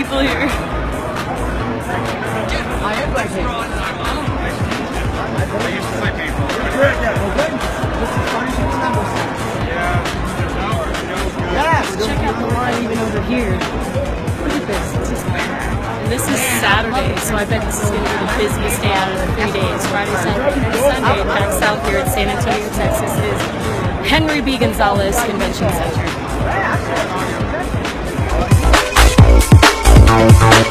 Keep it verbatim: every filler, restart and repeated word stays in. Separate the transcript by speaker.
Speaker 1: people here.
Speaker 2: I am like him.
Speaker 3: I used to play paintball.
Speaker 2: Good, yeah, well, good. This is fun to remember.
Speaker 3: Yeah, there's hours.
Speaker 2: Yeah,
Speaker 1: Check out the line even over here. Look at this. This is, and this is Saturday, so I bet this is going to be the busiest day out of the three days. Friday, Saturday, Sunday. Back south here at San Antonio, Texas is Henry B. Gonzalez Convention Center.